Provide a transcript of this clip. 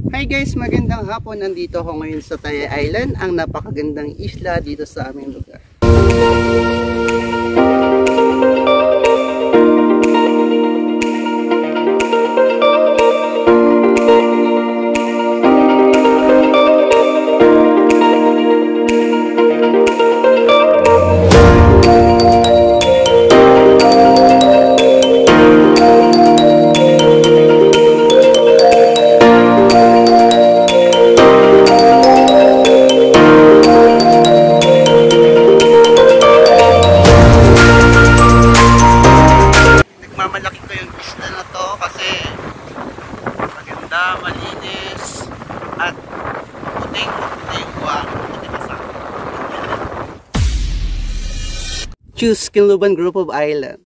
Hi guys, magandang hapon. Nandito ako ngayon sa Taya Island, ang napakagandang isla dito sa aming lugar. Mamalaki ko yung isla na to kasi maganda, malinis at maputing buwan. Choose Kinluban Group of Island.